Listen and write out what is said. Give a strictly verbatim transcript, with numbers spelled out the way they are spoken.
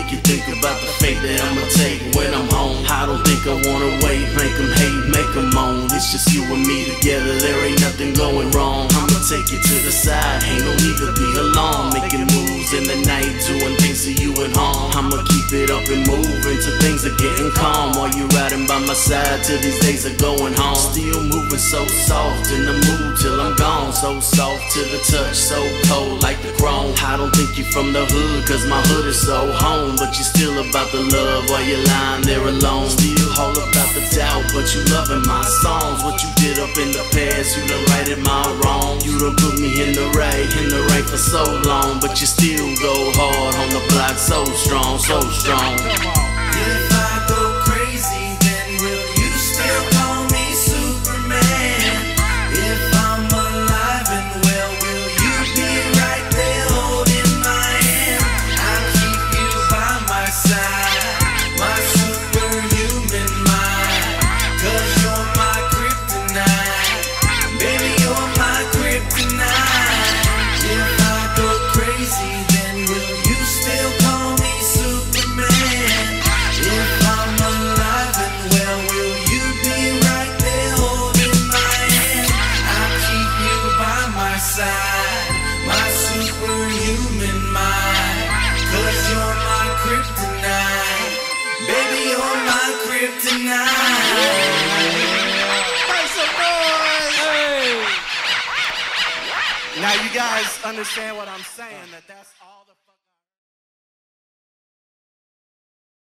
make you think about the fate that I'ma take when I'm home. I don't think I wanna wait, make them hate, make them moan. It's just you and me together, there ain't nothing going wrong. I'ma take you to the side, ain't no need to be alone. Making moves in the night, doing things to you at home. I'ma keep it up and moving till things are getting calm. While you riding by my side till these days are going home. Still moving so soft in the mood till I'm gone. So soft to the touch, so cold like the chrome. I don't think you from the hood, cause my hood is so home. But you still about the love while you're lying there alone. Still all about the doubt, but you loving my songs. What you did up in the past, you done righted my wrong. You done put me in the right, in the right for so long. But you still go hard on the block, so strong, so strong. If I go crazy, then will you still call me Superman? If I'm alive and well, will you be right there holding my hand? I'll keep you by my side, my superhuman mind. Cause you're my kryptonite, baby, you're my kryptonite. If I go crazy, then will you still call me Superman? If I'm alive and well, will you be right there holding my hand? I'll keep you by my side, my superhuman mind. Cause you're my kryptonite, baby, you're my kryptonite. Now you guys understand what I'm saying, that that's all the